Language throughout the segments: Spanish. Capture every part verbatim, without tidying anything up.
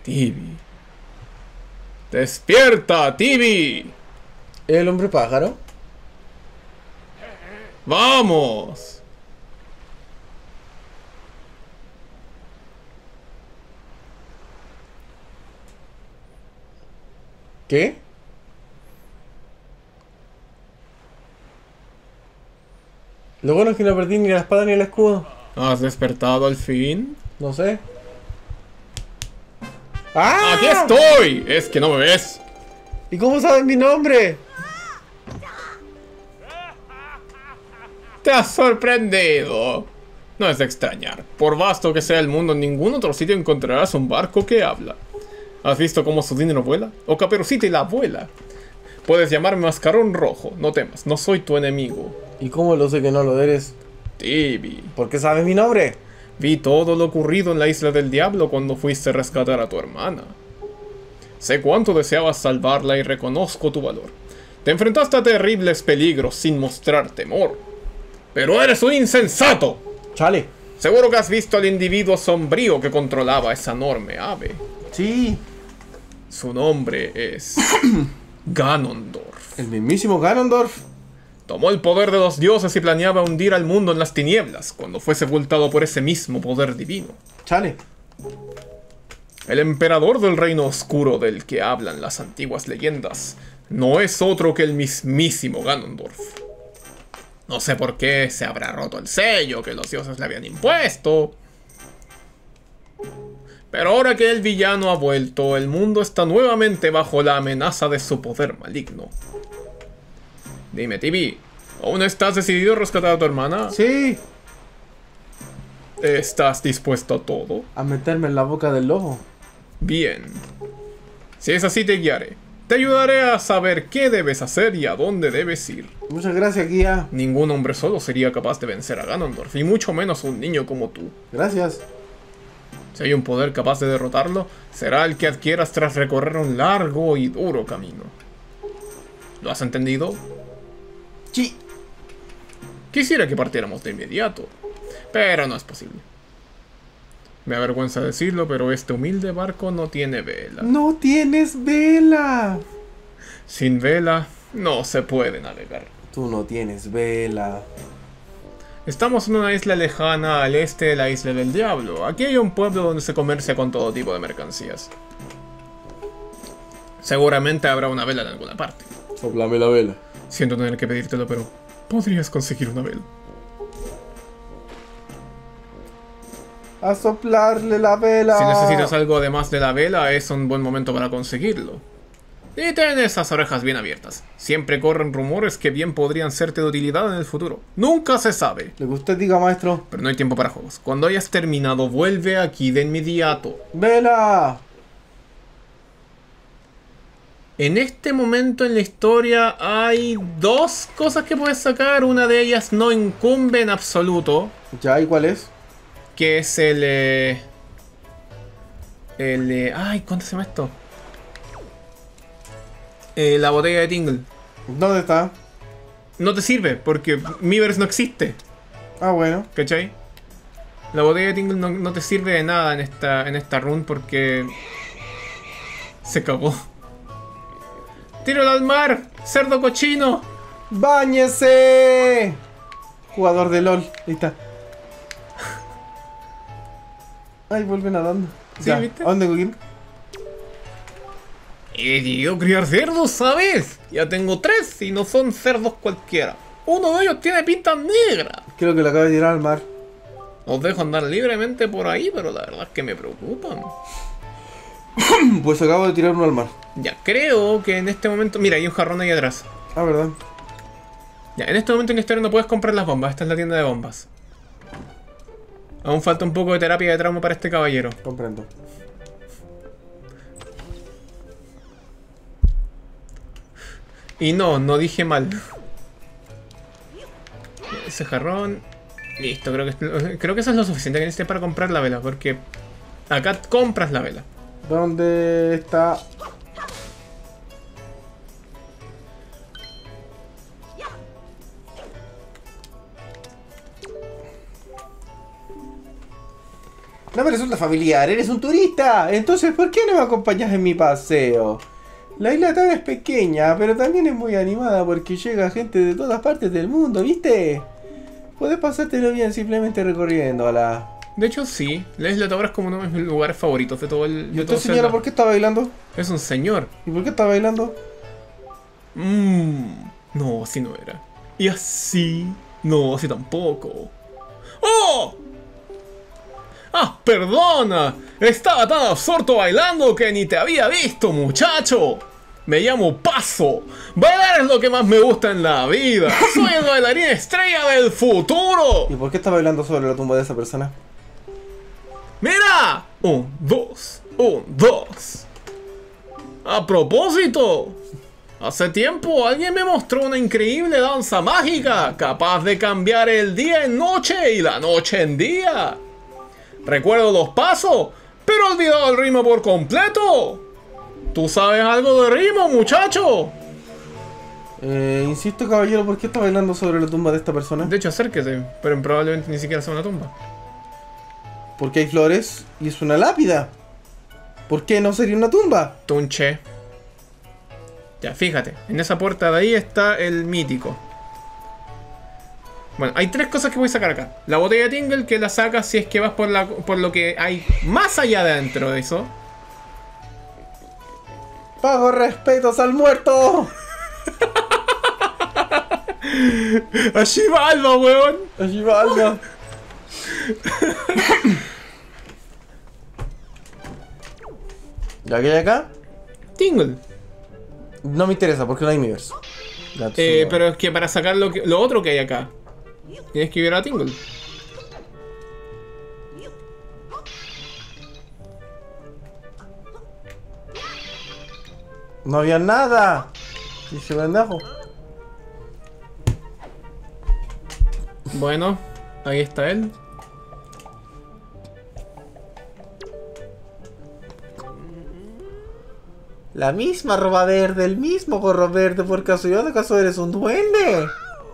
Tibi. ¡Despierta, Tibi! ¿El hombre pájaro? ¡Vamos! ¿Qué? Lo bueno es que no perdí ni la espada ni el escudo. ¿Has despertado al fin? No sé. ¡Ah! ¡Aquí estoy! Es que no me ves. ¿Y cómo sabes mi nombre? ¡Te has sorprendido! No es de extrañar. Por vasto que sea el mundo, en ningún otro sitio encontrarás un barco que habla. ¿Has visto cómo su dinero vuela? O Caperucita y la abuela. Puedes llamarme Mascarón Rojo. No temas, no soy tu enemigo. ¿Y cómo lo sé que no lo eres? Tibi. ¿Por qué sabes mi nombre? Vi todo lo ocurrido en la Isla del Diablo cuando fuiste a rescatar a tu hermana. Sé cuánto deseabas salvarla y reconozco tu valor. Te enfrentaste a terribles peligros sin mostrar temor. ¡Pero eres un insensato! Chale. Seguro que has visto al individuo sombrío que controlaba esa enorme ave. Sí. Su nombre es Ganondorf. El mismísimo Ganondorf. Tomó el poder de los dioses y planeaba hundir al mundo en las tinieblas cuando fue sepultado por ese mismo poder divino. Chale. El emperador del reino oscuro del que hablan las antiguas leyendas no es otro que el mismísimo Ganondorf. No sé por qué se habrá roto el sello que los dioses le habían impuesto. Pero ahora que el villano ha vuelto, el mundo está nuevamente bajo la amenaza de su poder maligno. Dime, Tibi, ¿aún estás decidido a rescatar a tu hermana? Sí. ¿Estás dispuesto a todo? A meterme en la boca del lobo. Bien. Si es así, te guiaré. Te ayudaré a saber qué debes hacer y a dónde debes ir. Muchas gracias, guía. Ningún hombre solo sería capaz de vencer a Ganondorf, y mucho menos un niño como tú. Gracias. Si hay un poder capaz de derrotarlo, será el que adquieras tras recorrer un largo y duro camino. ¿Lo has entendido? Sí. Quisiera que partiéramos de inmediato, pero no es posible. Me avergüenza decirlo, pero este humilde barco no tiene vela. No tienes vela. Sin vela, no se puede navegar. Tú no tienes vela. Estamos en una isla lejana al este de la Isla del Diablo. Aquí hay un pueblo donde se comercia con todo tipo de mercancías. Seguramente habrá una vela en alguna parte. Soplame la vela. Siento tener que pedírtelo, pero podrías conseguir una vela. A soplarle la vela. Si necesitas algo además de la vela, es un buen momento para conseguirlo. Y ten esas orejas bien abiertas. Siempre corren rumores que bien podrían serte de utilidad en el futuro. Nunca se sabe. Lo que usted diga, maestro. Pero no hay tiempo para juegos. Cuando hayas terminado, vuelve aquí de inmediato. ¡Vela! En este momento en la historia hay dos cosas que puedes sacar. Una de ellas no incumbe en absoluto. ¿Ya? ¿Y cuál es? Que es el... Eh, el... Eh, ay, ¿cuánto se llama esto? Eh, la botella de Tingle. ¿Dónde está? No te sirve, porque Miiverse no existe. Ah, bueno. ¿Cachai? La botella de Tingle no, no te sirve de nada en esta, en esta run porque... se cagó. ¡Tíralo al mar! ¡Cerdo cochino! ¡Báñese! Jugador de LOL. Ahí está. Ay, vuelve nadando. ¿Sí, Ya. viste? ¿A dónde tengo que ir? He decidido criar cerdos, ¿sabes? Ya tengo tres y no son cerdos cualquiera. Uno de ellos tiene pinta negra. Creo que lo acabo de tirar al mar. Os dejo andar libremente por ahí, pero la verdad es que me preocupan. Pues acabo de tirar uno al mar. Ya, creo que en este momento... Mira, hay un jarrón ahí atrás. Ah, ¿verdad? Ya, en este momento en la historia no puedes comprar las bombas. Esta es la tienda de bombas. Aún falta un poco de terapia de trauma para este caballero. Comprendo. Y no, no dije mal. Ese jarrón... Listo, creo que, creo que eso es lo suficiente que necesitas para comprar la vela. Porque acá compras la vela. ¿Dónde está? No me resulta familiar, eres un turista. Entonces, ¿por qué no me acompañas en mi paseo? La isla Tabra es pequeña, pero también es muy animada porque llega gente de todas partes del mundo, ¿viste? Puedes pasártelo bien simplemente recorriéndola. De hecho, sí. La isla Tabra es como uno de mis lugares favoritos de todo el... ¿Y usted, señora, por qué está bailando? Es un señor. ¿Y por qué está bailando? Mmm... No, así no era. Y así... No, así tampoco. ¡Oh! ¡Ah, perdona! Estaba tan absorto bailando que ni te había visto, muchacho. Me llamo Paso. Bailar es lo que más me gusta en la vida. Soy el bailarín estrella del futuro. ¿Y por qué está bailando sobre la tumba de esa persona? ¡Mira! Un, dos, un, dos. A propósito, hace tiempo alguien me mostró una increíble danza mágica capaz de cambiar el día en noche y la noche en día. Recuerdo los pasos, pero he olvidado el ritmo por completo. ¿Tú sabes algo de ritmo, muchacho? Eh, insisto, caballero, ¿por qué está bailando sobre la tumba de esta persona? De hecho, acérquese, pero probablemente ni siquiera sea una tumba. Porque hay flores y es una lápida. ¿Por qué no sería una tumba? Tunche. Ya, fíjate, en esa puerta de ahí está el mítico. Bueno, hay tres cosas que voy a sacar acá. La botella de Tingle, que la sacas si es que vas por, la, por lo que hay más allá de adentro de eso. ¡Pago respetos al muerto! Allí va Alba, weón. Allí va Alba. ¿Ya que hay acá? Tingle. No me interesa porque no hay Miiverse. Eh, pero es que para sacar lo, que, lo otro que hay acá, tienes que ir a Tingle. No había nada. Dice pendejo. Bueno, ahí está él. La misma ropa verde, el mismo gorro verde. ¿Por casualidad acaso eres un duende?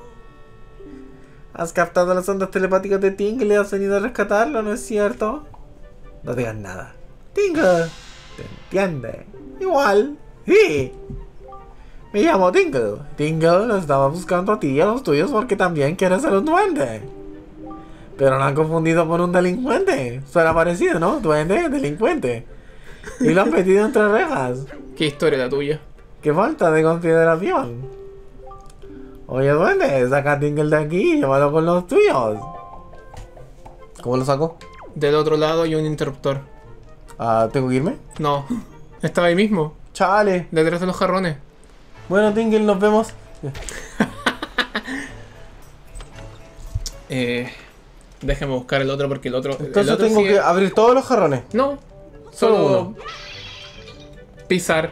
Has captado las ondas telepáticas de Tingle y has venido a rescatarlo, ¿no es cierto? No digas nada. Tingle, ¿te entiende? Igual. Sí. Me llamo Tingle. Tingle lo estaba buscando a ti y a los tuyos porque también quieres ser un duende. Pero lo han confundido con un delincuente. Suena parecido, ¿no? Duende, delincuente. Y lo han metido entre rejas. ¿Qué historia la tuya? ¡Qué falta de consideración! Oye, duende, saca a Tingle de aquí y llévalo con los tuyos. ¿Cómo lo saco? Del otro lado hay un interruptor. Ah, ¿tengo que irme? No, estaba ahí mismo, ¡Chale! detrás de los jarrones. Bueno, Tingle, nos vemos. eh, déjame buscar el otro porque el otro... Entonces el otro tengo sigue... que abrir todos los jarrones. No, Solo solo uno. pisar.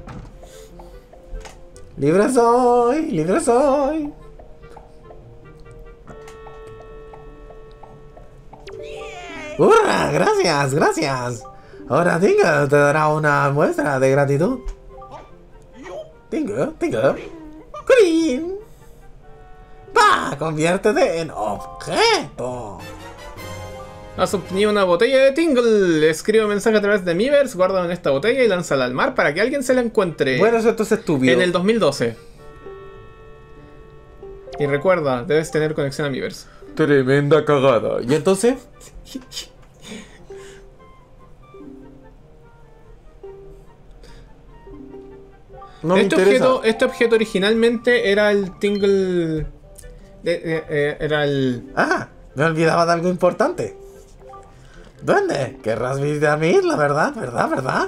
¡Libre soy! ¡Libre soy! ¡Hurra! ¡Gracias! ¡Gracias! Ahora Tingle te dará una muestra de gratitud. Tingle, Tingle. ¡Green! ¡Va! ¡Conviértete en objeto! Has obtenido una botella de Tingle. Escribe un mensaje a través de Miiverse, guárdalo en esta botella y lánzala al mar para que alguien se la encuentre. Bueno, eso esto es estúpido. En el dos mil doce. Y recuerda, debes tener conexión a Miiverse. Tremenda cagada. ¿Y entonces? No me este, interesa. objeto, este objeto originalmente era el Tingle... eh, eh, eh, era el... Ah, me olvidaba de algo importante. Duende, querrás visitar a mi isla, ¿verdad? ¿Verdad? ¿Verdad?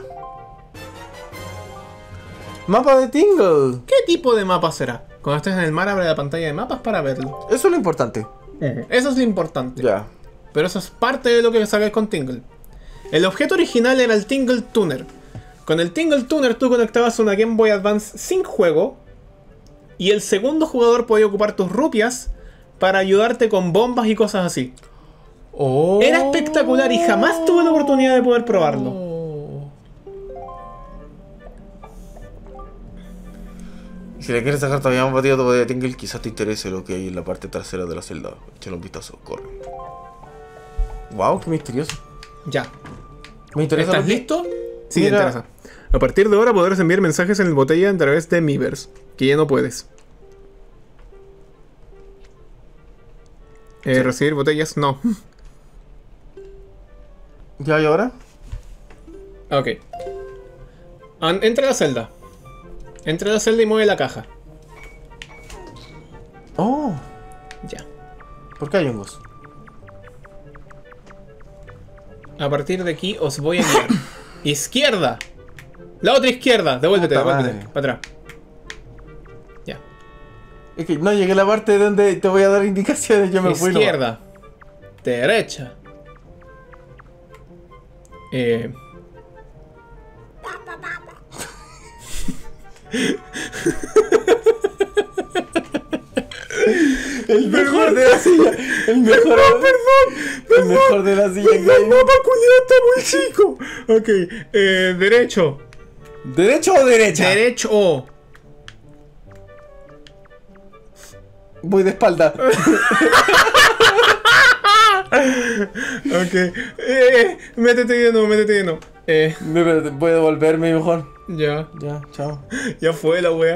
Mapa de Tingle. ¿Qué tipo de mapa será? Cuando estés en el mar, abre la pantalla de mapas para verlo. Eso es lo importante. Eso es lo importante. Ya. Pero eso es parte de lo que sacas con Tingle. El objeto original era el Tingle Tuner. Con el Tingle Tuner tú conectabas una Game Boy Advance sin juego. Y el segundo jugador podía ocupar tus rupias para ayudarte con bombas y cosas así. Oh. Era espectacular y jamás tuve la oportunidad de poder probarlo. Si le quieres sacar todavía un batido de Tingle, quizás te interese lo que hay en la parte trasera de la celda. Échale un vistazo, corre. Wow, qué misterioso. Ya. Me interesa. ¿Estás lo que- listo? Sí, Mira. me interesa. A partir de ahora podrás enviar mensajes en el botella a través de Miiverse, que ya no puedes. Eh, Sí. Recibir botellas, no. ¿Ya y ahora? Ok. An- entra a la celda. Entra a la celda y mueve la caja. Oh, Ya. ¿por qué hay hongos? A partir de aquí os voy a guiar. Izquierda. La otra izquierda. Devuélvete, Puta devuélvete. madre. Para atrás. Ya. Es que no llegué a la parte donde te voy a dar indicaciones, yo me fui. nomás. Izquierda. Derecha. Eh... El mejor de la silla. El mejor. Perdón, perdón. El mejor de la silla. que hay. está muy chico. Ok. Eh, derecho. ¿Derecho o derecha? Derecho. Voy de espalda. Ok. Eh, métete lleno, métete lleno. Eh, Espérate, voy a devolverme mejor. ya. Ya, chao. Ya fue la wea.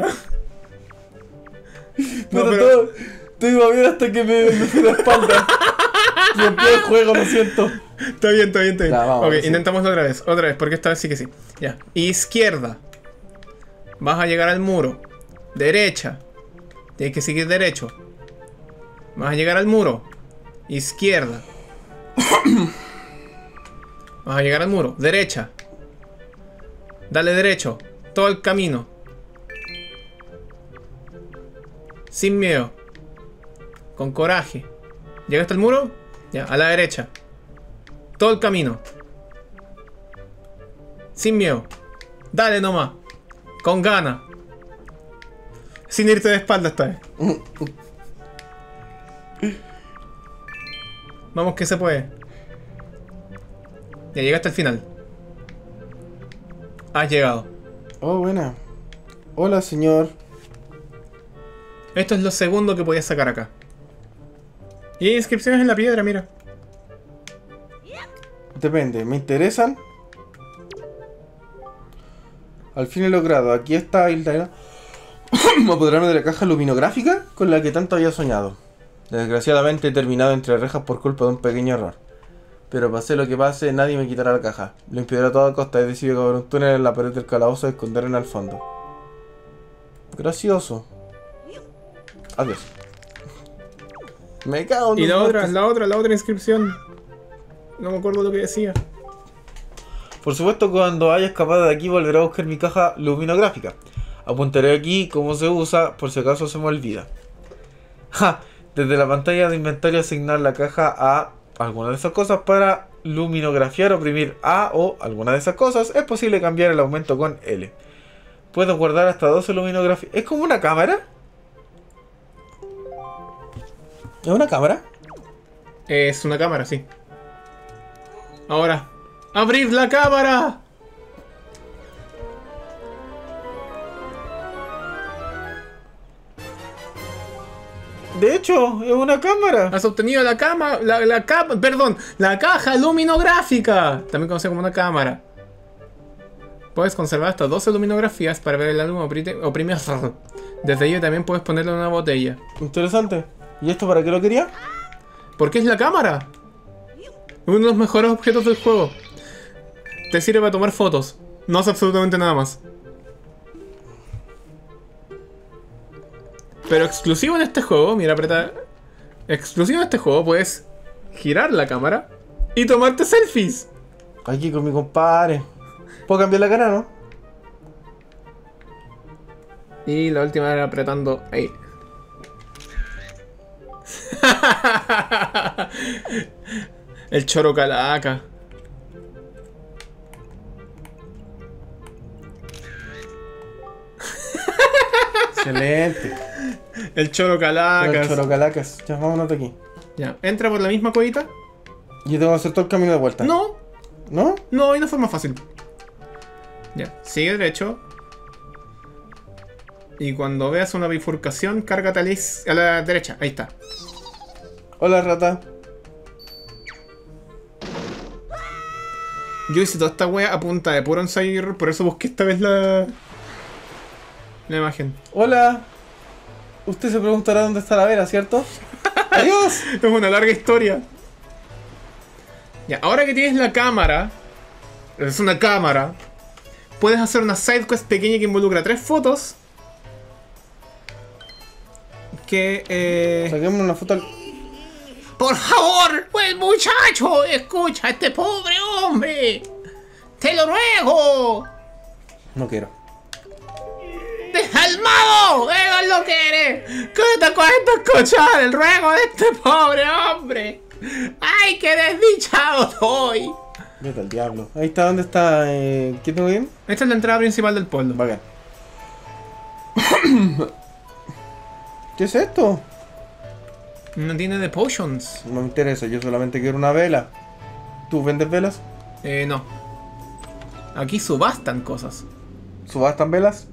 No, Pero, pero- todo, todo iba bien hasta que me, me fui de espalda. Rompí el juego, lo siento. Está bien, está bien, está bien. Ya, vamos, ok, sí. intentámoslo otra vez. Otra vez, porque esta vez sí que sí. Ya. Izquierda. Vas a llegar al muro. Derecha. Tienes que seguir derecho. Vas a llegar al muro. Izquierda. Vas a llegar al muro. Derecha. Dale derecho. Todo el camino. Sin miedo. Con coraje. ¿Llegaste al muro? Ya, a la derecha. Todo el camino. Sin miedo. Dale nomás. Con ganas. Sin irte de espalda esta vez. Vamos que se puede. Ya llegaste al final. Has llegado. Oh, buena. Hola, señor. Esto es lo segundo que podías sacar acá. Y hay inscripciones en la piedra, mira. Depende, ¿me interesan? Al fin he logrado. Aquí está Hilda. Apoderarme de la caja luminográfica con la que tanto había soñado. Desgraciadamente he terminado entre rejas por culpa de un pequeño error. Pero pase lo que pase, nadie me quitará la caja. Lo impedirá a toda costa. He decidido cavar un túnel en la pared del calabozo y esconderme al fondo. Gracioso. Adiós. Me cago en Y tus la otra, muertos. la otra, la otra inscripción. No me acuerdo lo que decía. Por supuesto, cuando haya escapado de aquí volveré a buscar mi caja luminográfica. Apuntaré aquí cómo se usa por si acaso se me olvida. Ja, desde la pantalla de inventario asignar la caja a alguna de esas cosas para luminografiar, oprimir A o alguna de esas cosas. Es posible cambiar el aumento con L. Puedo guardar hasta doce luminografías. ¿Es como una cámara? ¿Es una cámara? Es una cámara, sí. Ahora, ¡abrid la cámara! De hecho, es una cámara. Has obtenido la cama, la, la cama, perdón, la caja luminográfica, también conocida como una cámara. Puedes conservar hasta doce luminografías para ver el álbum oprite- oprimido. Desde ello también puedes ponerlo en una botella. Interesante. ¿Y esto para qué lo quería? ¿Por qué es la cámara? Uno de los mejores objetos del juego. Te sirve para tomar fotos. No hace absolutamente nada más. Pero exclusivo en este juego, mira, aprieta. Exclusivo en este juego puedes girar la cámara y tomarte selfies. Aquí con mi compadre. ¿Puedo cambiar la cara, no? Y la última era apretando ahí. El choro calaca. Excelente. El choro calaca. El chorocalacas. Ya, vámonos de aquí. Ya, entra por la misma cuevita. Yo tengo que hacer todo el camino de vuelta. No, ¿No? no, hay una forma fácil. Ya, sigue derecho. Y cuando veas una bifurcación, cárgate a la, is- a la derecha. Ahí está. Hola, rata. Yo hice toda esta wea a punta de puro ensayo y error, por eso busqué esta vez la... La imagen. Hola. Usted se preguntará dónde está la vela, ¿cierto? ¡Adiós! Es una larga historia. Ya, ahora que tienes la cámara, es una cámara, puedes hacer una sidequest pequeña que involucra tres fotos. Que, eh... Saquemos una foto al... ¡Por favor! ¡Pues muchacho! ¡Escucha a este pobre hombre! ¡Te lo ruego! No quiero. ¡Desalmado! ¡Eso es lo que eres! ¿Qué te cuesta escuchar el ruego de este pobre hombre? ¡Ay, qué desdichado soy! Vete al diablo. Ahí está, ¿dónde está? Eh... ¿Qué tengo bien? Esta es la entrada principal del pueblo. Bacán. ¿Qué es esto? No tiene de potions. No me interesa, yo solamente quiero una vela. ¿Tú vendes velas? Eh, no. Aquí subastan cosas. ¿Subastan velas?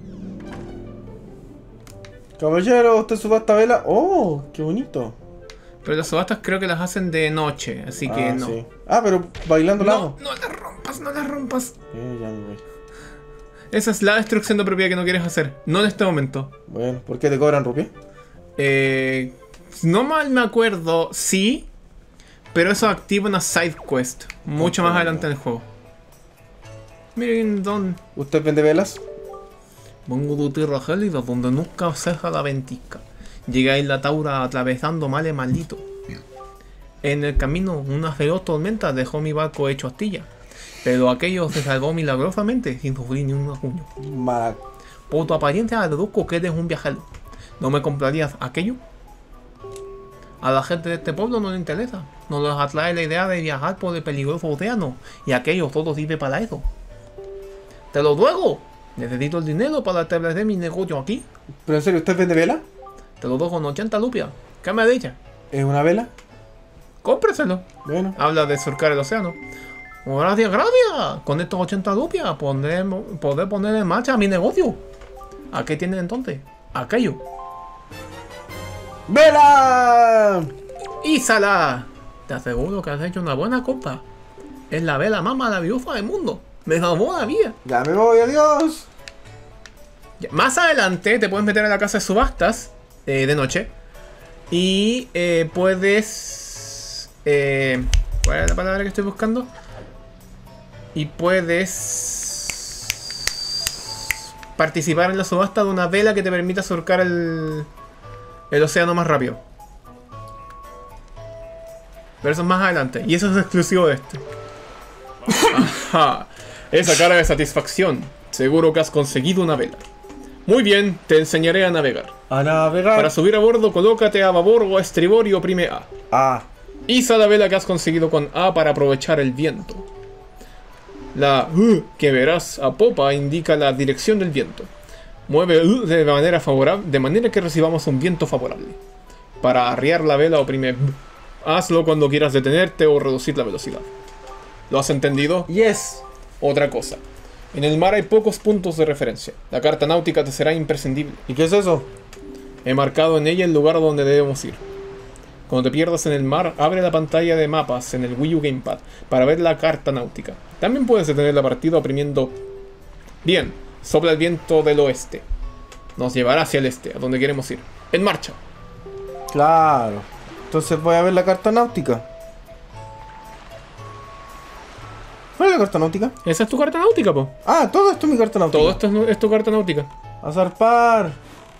Caballero, ¿usted subasta vela? ¡Oh! ¡Qué bonito! Pero las subastas creo que las hacen de noche, así que Ah, no. sí. Ah, pero bailando la No, hago. no las rompas, no las rompas. Eh, ya me voy. Esa es la destrucción de propiedad que no quieres hacer. No en este momento. Bueno, ¿por qué te cobran rupia? Eh, no mal me acuerdo, sí. Pero eso activa una side quest. Mucho más adelante en el juego. Miren dónde. ¿Usted vende velas? Vengo de tierra gélida donde nunca ceja la ventisca. Llegáis la Taura atravesando males maldito. En el camino una feroz tormenta dejó mi barco hecho astilla. Pero aquello se salvó milagrosamente sin sufrir ni un rasguño. Mala... Por tu apariencia deduzco que eres un viajero. ¿No me comprarías aquello? A la gente de este pueblo no le interesa. No les atrae la idea de viajar por el peligroso océano. Y aquello solo sirve para eso. Te lo ruego. Necesito el dinero para establecer mi negocio aquí. ¿Pero en serio, usted vende vela? Te lo doy con ochenta lupias. ¿Qué me dice? ¿Es una vela? Cómpreselo. Bueno. Habla de surcar el océano. Gracias, gracias. Con estos ochenta lupias podré, podré poner en marcha mi negocio. ¿A qué tienen entonces? Aquello. ¡Vela! ¡Ísala! Te aseguro que has hecho una buena compra. Es la vela más maravillosa del mundo. Me salvó la vida. Ya me voy, adiós. Ya, más adelante te puedes meter a la casa de subastas eh, de noche. Y eh, puedes... Eh, ¿Cuál es la palabra que estoy buscando? Y puedes participar en la subasta de una vela que te permita surcar el, el océano más rápido. Pero eso es más adelante. Y eso es exclusivo de este. Ajá. Esa cara de satisfacción. Seguro que has conseguido una vela. Muy bien, te enseñaré a navegar. A navegar. Para subir a bordo, colócate a babor o a estribor y oprime A. Ah. Iza la vela que has conseguido con A para aprovechar el viento. La U que verás a popa indica la dirección del viento. Mueve U de manera favorable, de manera que recibamos un viento favorable. Para arriar la vela oprime B. Hazlo cuando quieras detenerte o reducir la velocidad. ¿Lo has entendido? Yes. Otra cosa. En el mar hay pocos puntos de referencia. La carta náutica te será imprescindible. ¿Y qué es eso? He marcado en ella el lugar donde debemos ir. Cuando te pierdas en el mar, abre la pantalla de mapas en el Wii U Gamepad para ver la carta náutica. También puedes detener la partida oprimiendo... Bien, sopla el viento del oeste. Nos llevará hacia el este, a donde queremos ir. ¡En marcha! Claro. Entonces voy a ver la carta náutica. ¿Cuál es la carta náutica? Esa es tu carta náutica, po. Ah, todo esto es mi carta náutica. Todo esto es, nu- es tu carta náutica. A zarpar.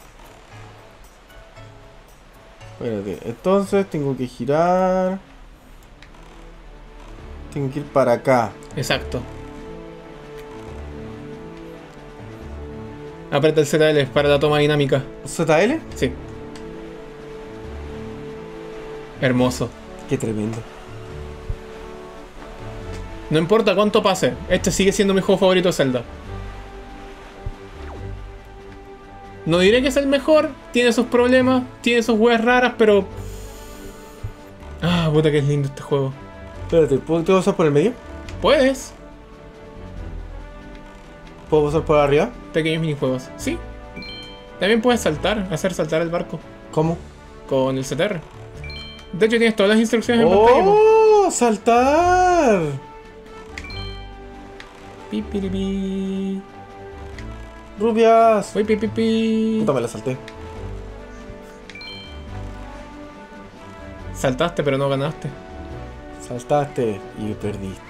Espérate, entonces tengo que girar. Tengo que ir para acá. Exacto. Aprieta el Z L para la toma dinámica. ¿Z L? Sí. Hermoso. Qué tremendo. No importa cuánto pase, este sigue siendo mi juego favorito de Zelda. No diré que es el mejor, tiene sus problemas, tiene sus weas raras, pero... Ah, puta que es lindo este juego. Espérate, ¿puedo ¿te pasar por el medio? ¿Puedes? ¿Puedo pasar por arriba? Pequeños minijuegos, sí. También puedes saltar, hacer saltar el barco ¿Cómo? con el C T R. De hecho tienes todas las instrucciones en pantalla. po. ¡Oh! ¡Saltar! Pipiripi. Rubias. Uy, pi, pi, pi. Puta, me la salté. Saltaste, pero no ganaste. Saltaste y perdiste.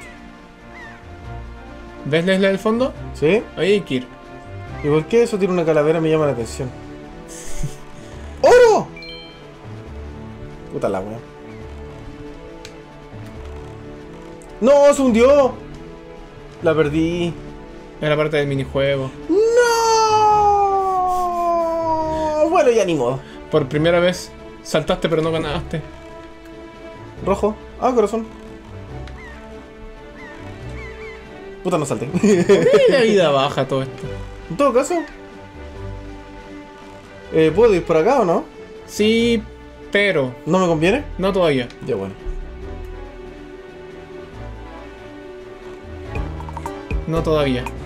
¿Ves la isla del fondo? ¿Sí? Ahí hay que ir. ¿Y por qué eso tiene una calavera? Me llama la atención. ¡Oro! Puta la wea. ¡No! ¡Se hundió! La perdí. Era parte del minijuego. ¡No! Bueno, ya ni modo. Por primera vez saltaste, pero no ganaste. Rojo. Ah, corazón. Puta, no salté. ¿Por qué la vida baja todo esto? En todo caso, eh, ¿puedo ir por acá o no? Sí, pero ¿No me conviene? no todavía. Ya bueno. No todavía.